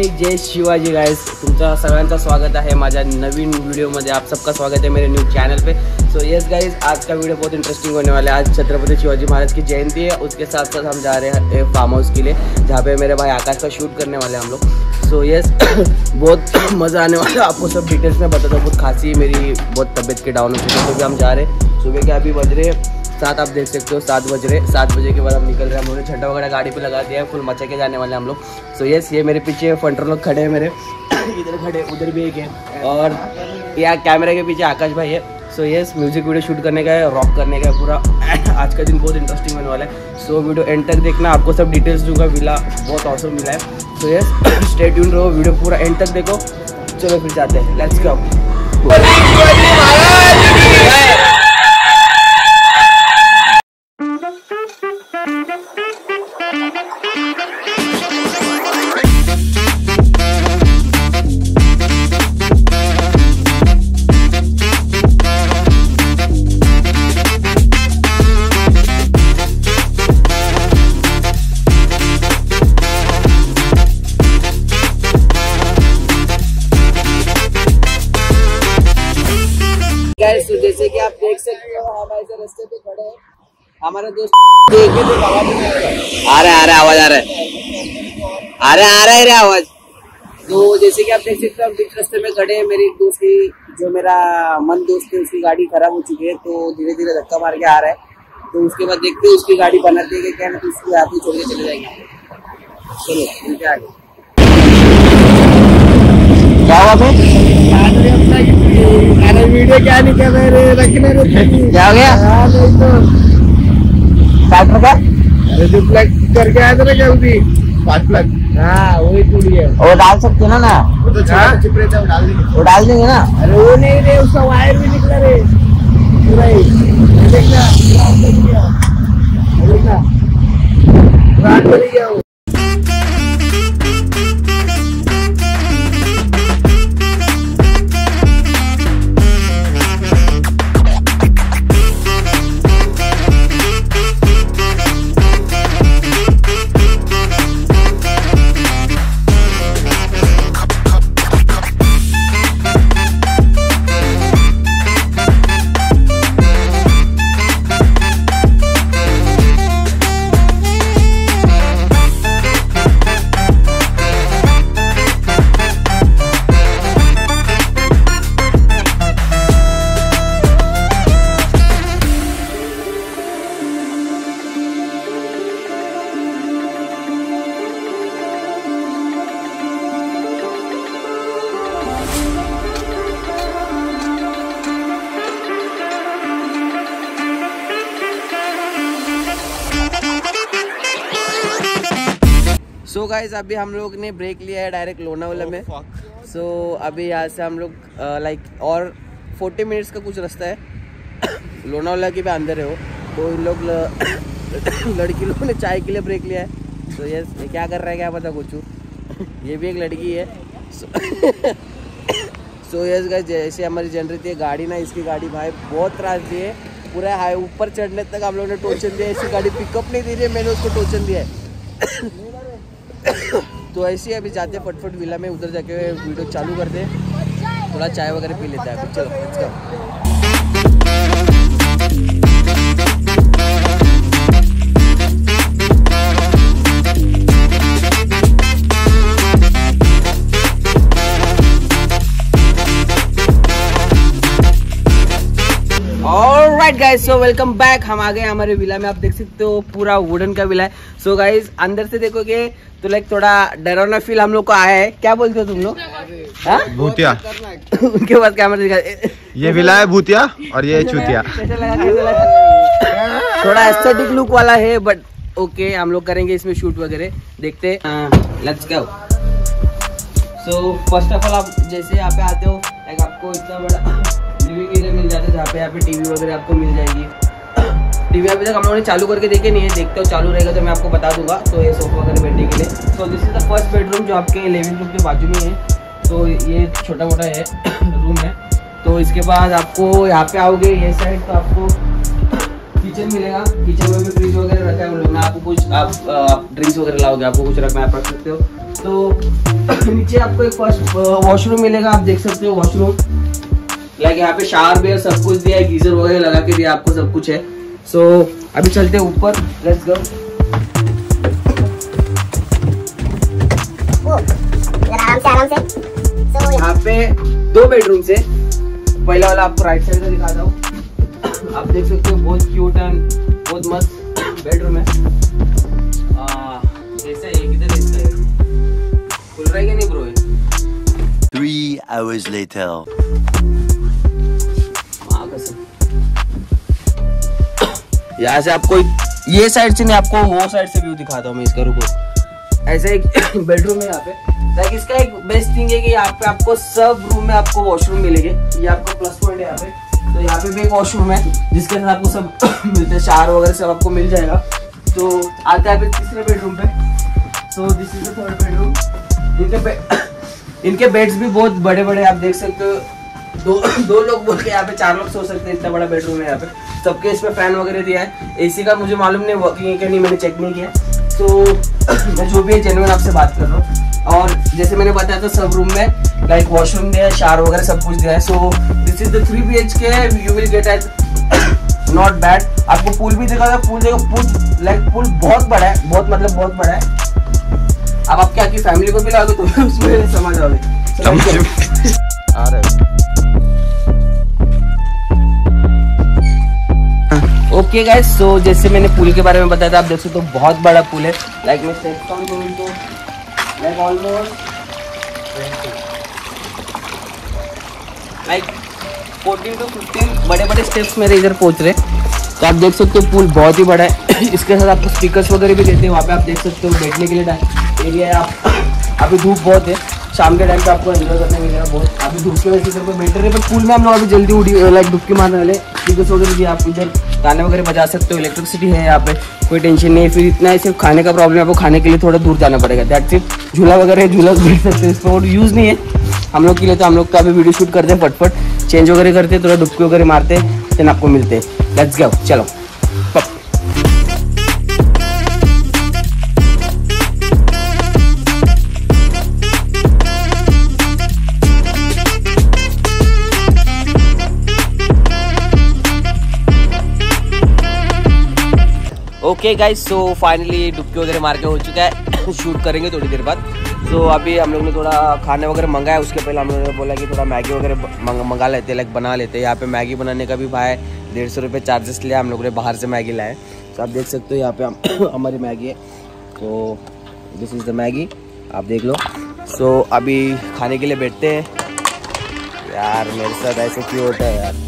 आणि जय शिवाजी गाइस, तुमचं सगळ्यांचं स्वागत आहे माझ्या नवीन वीडियोमध्ये। आप सबका स्वागत है मेरे न्यू चैनल पे। सो यस गाइस, आज का वीडियो बहुत इंटरेस्टिंग होने वाला है। आज छत्रपति शिवाजी महाराज की जयंती है, उसके साथ साथ हम जा रहे हैं फार्म हाउस के लिए, जहाँ पे मेरे भाई आकाश का शूट करने वाले हैं हम लोग। सो यस बहुत मज़ा आने वाला है, आपको सब डिटेल्स में बताता हूँ। बहुत खांसी, मेरी बहुत तबीयत के डाउन हो चुकी है, तो भी हम जा रहे हैं। सुबह के अभी बज रहे 7, आप देख सकते हो 7 बज रहे। 7 बजे के बाद हम निकल रहे हैं। हम लोगों ने झंडा वगैरह गाड़ी पे लगा दिया है, फुल मचा के जाने वाले हैं हम लोग। सो यस, ये मेरे पीछे फंटर लोग खड़े हैं मेरे इधर खड़े, उधर भी एक है, और यहाँ कैमरे के पीछे आकाश भाई है। So yes, music video shoot करने का है, रॉक करने का है पूरा। आज का दिन बहुत इंटरेस्टिंग होने वाला है। सो वीडियो एंड तक देखना, आपको सब डिटेल्स दूंगा। विला बहुत ऑसम मिला है। सो यस, स्टे ट्यून रहो, वीडियो पूरा एंड तक देखो। चलो फिर जाते हैं, लेट्स गो। तो जैसे कि आप देख सकते हो, हम ऐसे रास्ते पे खड़े हैं। हमारा दोस्त देखे तो आ रहा है आवाज, आ रहा है आवाज। तो जैसे कि आप देख सकते हो, हम बीच रास्ते में खड़े हैं। मेरी एक दोस्त की, जो मेरा मन दोस्त है, उसकी गाड़ी खराब हो चुकी है, तो धीरे धीरे धक्का मार के आ रहा है। तो उसके बाद देखते हैं उसकी गाड़ी बनाते हैं क्या, ना तो उसको आप ही छोड़ के चले जाएंगे। चलो ठीक है, आगे क्या हुआ? अरे वीडियो क्या नहीं कर रहे, रखने क्या हो गया? नहीं तो ट्रैक्टर का, अरे जो प्लग करके आया था ना, क्या उसी 5 प्लग, हाँ वही टूटी है। वो डाल सकते ना, वो तो चिप रहता है, वो डाल देंगे ना। अरे वो नहीं रे, उसका वायर भी निकला रे पूरा ही। देखना रात चली गया वो। सो गाइज, अभी हम लोग ने ब्रेक लिया है डायरेक्ट लोनावाला में। सो अभी यहाँ से हम लोग लाइक और 40 मिनट्स का कुछ रास्ता है। लोनावाला के भी अंदर है वो, तो इन लोग लड़की लोगों ने चाय के लिए ब्रेक लिया है। सो यस, ये क्या कर रहा है क्या पता कुछ। ये भी एक लड़की है। सो यस गाइज, जैसे हमारी जनरेट है गाड़ी ना, इसकी गाड़ी भाई बहुत त्रास दी है। पूरा हाई ऊपर चढ़ने तक हम लोग ने टोचन दिया है। इसकी गाड़ी पिकअप नहीं दे रही है, मैंने उसको टोचन दिया है। तो ऐसे ही अभी जाते हैं फटफट विला में, उधर जाके वीडियो चालू करते हैं, थोड़ा चाय वगैरह पी लेते हैं। चलो let's go. Alright guys, so welcome back. हम आ गए हमारे विला में। आप देख सकते हो पूरा वुडन का विला है। सो गाइस, अंदर से देखोगे तो लाइक थोड़ा डरावना फील हम लोग को आया है। क्या बोलते हो तुम लोग? भूतिया। उनके बाद कैमरा दिखा। ये विला है भूतिया और ये चूतिया। थोड़ा एस्थेटिक लुक वाला है, बट ओके, हम लोग करेंगे इसमें शूट वगैरह, देखते हैं। Let's go. So first of all, आप जैसे यहाँ पे आते हो, लाइक आपको इतना बड़ा लिविंग एरिया मिल जाता है, जहाँ पे यहाँ पे टीवी वगैरह आपको मिल जाएगी। टीवी अभी तक हम लोगों ने चालू करके देखे नहीं है, देखते हो चालू रहेगा तो मैं आपको बता दूंगा। तो ये सोफा वगैरह बैठने के लिए। So this is the first bedroom, जो आपके लिविंग रूम के बाजू में है। तो ये छोटा मोटा है रूम है। तो इसके बाद आपको यहाँ पे आओगे ये साइड, तो आपको किचन मिलेगा, किचन में भी फ्रिज वगैरह रखा है उन लोगों ने। आपको कुछ आप ड्रिंक्स वगैरह लाओगे, आपको कुछ रखना है आप रख सकते हो। तो नीचे आपको एक फर्स्ट वॉशरूम मिलेगा, आप देख सकते हो वॉशरूम। लाइक यहाँ पे शावर भी है, सब कुछ दिया है, गीजर वगैरह लगा के दिया आपको, सब कुछ है। सो अभी चलते हैं ऊपर, लेट्स गो। आराम से। यहाँ पे 2 बेडरूम है। पहला वाला आपको राइट साइड में दिखाता हूँ। आप देख सकते हो बहुत क्यूट एंड बहुत मस्त बेडरूम है। जैसा एक इधर इसका खुल रहा है कि नहीं ब्रो? 3 hours later. यहाँ से आपको ये साइड से नहीं, आपको वो साइड से व्यू दिखाता हूँ मैं इसका। रुको, ऐसा एक बेडरूम है यहाँ पे। लाइक इसका एक बेस्ट थिंग है कि यहाँ पे आपको सब रूम में आपको वॉशरूम मिलेंगे, ये आपका प्लस पॉइंट है यहाँ पे। तो यहाँ पे भी एक वॉशरूम है जिसके साथ आपको सब मिलते हैं, शावर वगैरह सब आपको मिल जाएगा। तो आते हैं आप तीसरे बेडरूम पे। So this is the third bedroom. इनके बेड्स भी बहुत बड़े बड़े, आप देख सकते हो। दो लोग बोल के यहाँ पे 4 लोग सो सकते हैं, इतना बड़ा बेडरूम है यहाँ पे। सबके इसमें फैन वगैरह दिया है। एसी का मुझे मालूम नहीं वर्किंग है क्या नहीं, मैंने चेक नहीं किया। तो मैं जो भी है जेन्युइन आपसे बात कर रहा हूँ। और जैसे मैंने बताया था सब रूम में लाइक वॉशरूम दिया है, शावर वगैरह सब कुछ दिया है। So this is the 3 BHK, you will get at not bad. आपको पूल भी दिखा था, पूल देखो, पूल लाइक पूल बहुत बड़ा है, बहुत मतलब बहुत बड़ा है। अब आप क्या की फैमिली को भी लाओगे तो उसमें समझ आओगे। आ रहे ओके गाइस, सो जैसे मैंने पूल के बारे में बताया था, आप देख सकते हो बहुत बड़ा पूल है। लाइक मैं स्टेप काउंट करूँ तो लाइक ऑलमोस्ट 14 to 15 बड़े बड़े स्टेप्स मेरे इधर पहुंच रहे। तो आप देख सकते हो पूल बहुत ही बड़ा है। इसके साथ आपको स्पीकर्स वगैरह भी देते हैं वहाँ पे, आप देख सकते हो बैठने के लिए एरिया है। आप अभी धूप बहुत है, शाम के टाइम पे आपको एंजॉय करने मिलेगा बहुत। अभी धूप की वजह से कोई बेटर है, पर पूल में हम लोग अभी जल्दी उड़ी लाइक डुबकी मारने वाले। स्पीकर्स वगैरह भी आप इधर गाने वगैरह बजा सकते हो, इलेक्ट्रिसिटी है यहाँ पे, कोई टेंशन नहीं है। फिर इतना है सिर्फ खाने का प्रॉब्लम है, आपको खाने के लिए थोड़ा दूर जाना पड़ेगा। That's it. झूला वगैरह है, झूला बैठ सकते हैं, इसको यूज़ नहीं है हम लोग के लिए। तो हम लोग तो अभी वीडियो शूट करते हैं, फटफट चेंज वगैरह करते हैं, थोड़ा डुबकी वगैरह मारते हैं, फिर आपको मिलते हैं। लेट्स गो, चलो। ओके गाइस, सो फाइनली डुबकी वगैरह मार के हो चुका है। शूट करेंगे थोड़ी देर बाद। तो अभी हम लोग ने थोड़ा खाने वगैरह मंगाया, उसके पहले हम लोगों ने बोला कि थोड़ा मैगी वगैरह मंगा लेते, लाइक बना लेते। यहाँ पे मैगी बनाने का भी भाई 150 रुपये चार्जेस लिया। हम लोग ने बाहर से मैगी लाए। तो आप देख सकते हो यहाँ पे हमारी मैगी है। तो दिस इज़ द मैगी, आप देख लो। सो अभी खाने के लिए बैठते हैं। यार मेरे साथ ऐसे क्यों होता है यार।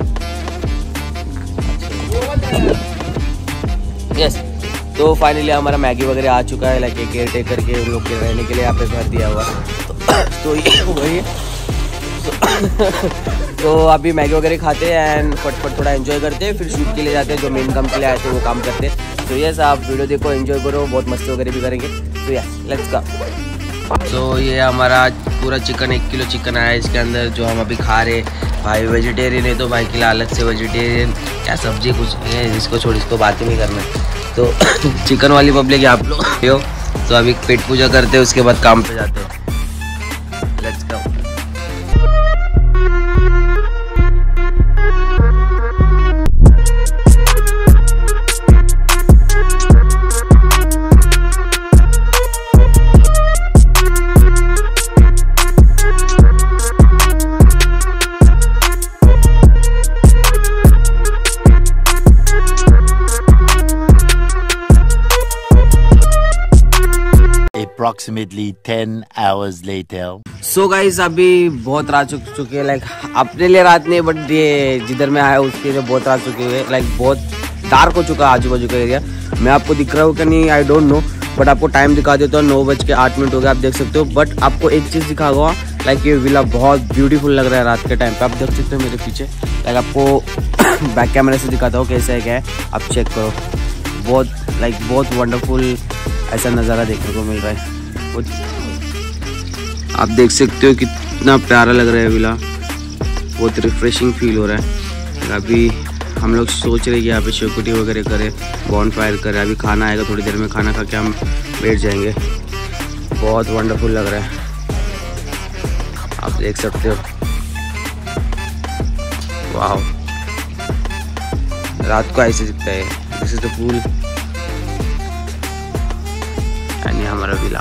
यस, तो फाइनली हमारा मैगी वगैरह आ चुका है। लाइक केयर टेकर के उन लोग के रहने के लिए यहाँ पे घर दिया हुआ है। तो ये वही तो अभी मैगी वगैरह खाते हैं एंड फटफट थोड़ा एंजॉय करते हैं, फिर शूट के लिए जाते हैं। जो मेन काम के लिए आए थे वो काम करते हैं। तो यस, आप वीडियो देखो, एंजॉय करो, बहुत मस्ती वगैरह भी करेंगे। तो यस, लेट्स गो। तो ये हमारा पूरा चिकन 1 किलो चिकन आया है इसके अंदर, जो हम अभी खा रहे। भाई वेजिटेरियन है तो भाई के लिए अलग से वेजिटेरियन क्या सब्जी कुछ है, इसको छोड़, इसको बात ही नहीं करना। तो चिकन वाली पब्लिक आप लोग हो। तो अभी पेट पूजा करते हैं, उसके बाद काम पे जाते हैं। Let's go. Approximately 10 hours later. So guys, अभी बहुत रात चुकी है। लाइक अपने लिए रात नहीं, बट ये जिधर मैं आया उसके लिए बहुत रात चुकी है। लाइक बहुत डार्क हो चुका है आजू बाजू का एरिया। मैं आपको दिख रहा हूँ कि नहीं आई डोंट नो, बट आपको टाइम दिखा देता हूँ। 9:08 हो गया, आप देख सकते हो। बट आपको एक चीज़ दिखा हुआ, लाइक ये विला बहुत ब्यूटीफुल लग रहा है रात के टाइम पे। आप देख सकते हो मेरे पीछे। लाइक आपको बैक कैमरे से दिखाता हूँ कैसा है क्या है, आप चेक करो। बहुत वंडरफुल ऐसा नज़ारा देखने को मिल रहा है। आप देख सकते हो कितना प्यारा लग रहा है विला, बहुत रिफ्रेशिंग फील हो रहा है। अभी हम लोग सोच रहे हैं कि यहाँ पे शेकुटी वगैरह करें, बॉन फायर करें। अभी खाना आएगा थोड़ी देर में, खाना खा के हम बैठ जाएंगे। बहुत वंडरफुल लग रहा है, आप देख सकते हो। वाह, रात को ऐसे दिखता है। This is the pool and ये हमारा विला।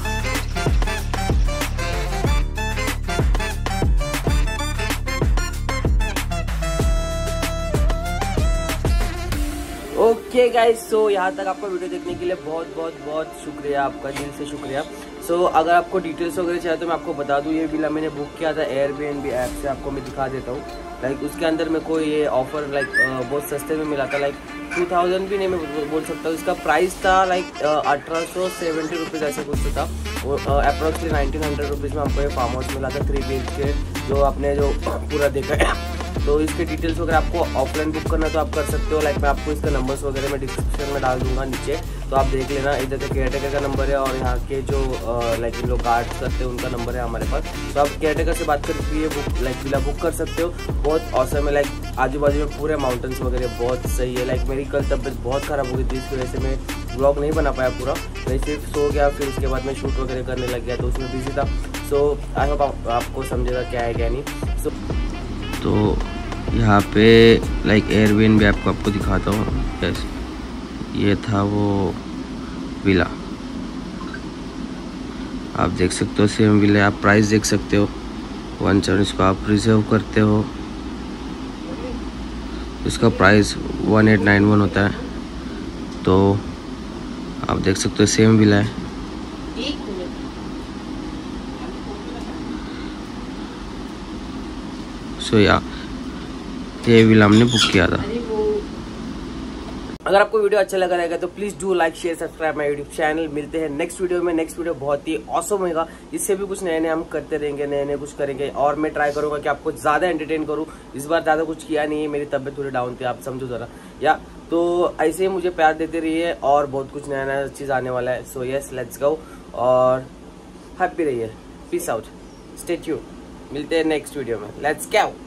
ओके गाइस, सो यहाँ तक आपका वीडियो देखने के लिए बहुत बहुत बहुत शुक्रिया, आपका दिल से शुक्रिया। सो अगर आपको डिटेल्स वगैरह चाहिए तो मैं आपको बता दूँ, ये विला मैंने बुक किया था एयरबीएनबी ऐप से। आपको मैं दिखा देता हूँ। लाइक उसके अंदर मेरे को ये ऑफर लाइक बहुत सस्ते में मिला था। लाइक 2000 भी नहीं मैं बोल सकता हूँ। इसका प्राइस था लाइक 1870 रुपीज़ ऐसे कुछ था। अप्रॉक्सली 1900 रुपीज़ में हमको ये फार्म हाउस मिला था 3 BHK, जो आपने जो पूरा देखा है। तो इसके डिटेल्स वगैरह आपको ऑफलाइन बुक करना तो आप कर सकते हो। लाइक मैं आपको इसका नंबर्स वगैरह मैं डिस्क्रिप्शन में डाल दूंगा नीचे, तो आप देख लेना। इधर के केयरटेकर का नंबर है और यहाँ के जो लाइक इन लोग गार्ड्स करते हैं उनका नंबर है हमारे पास। तो आप केयरटेकर से बात करके ये बुक लाइक विला बुक कर सकते हो। बहुत औसम है। लाइक आजू बाजू में पूरे माउंटेन्स वगैरह बहुत सही है। लाइक मेरी कल तबीयत बहुत ख़राब हो गई थी, इसकी वजह से मैं ब्लॉग नहीं बना पाया पूरा। मैं सिर्फ सो गया, फिर उसके बाद मैं शूट वगैरह करने लग गया, तो उसमें बिजी था। सो आई होप आपको समझेगा क्या है क्या नहीं। सो तो यहाँ पे लाइक एयरबीएनबी ऐप को आपको दिखाता हूँ। यस, ये था वो विला, आप देख सकते हो। सेम विला, आप प्राइस देख सकते हो 170। इसको आप रिजर्व करते हो, इसका प्राइस 1891 होता है। तो आप देख सकते हो सेम विला है। सो या ये विला हमने बुक किया था। अगर आपको वीडियो अच्छा लगा रहेगा तो please do like share subscribe my YouTube channel. मिलते हैं नेक्स्ट वीडियो में। नेक्स्ट वीडियो बहुत ही ऑसम होगा, इससे भी कुछ नए नए हम करते रहेंगे, नए नए कुछ करेंगे। और मैं ट्राई करूंगा कि आपको ज्यादा एंटरटेन करूं। इस बार ज्यादा कुछ किया नहीं है, मेरी तबियत थोड़ी डाउन थी, आप समझो जरा। या तो ऐसे ही मुझे प्यार देते रहिए और बहुत कुछ नया नया चीज आने वाला है। सो यस, लेट्स गो और हैप्पी रहिए। Peace out, stay tuned. मिलते हैं नेक्स्ट वीडियो में। लेट्स गो।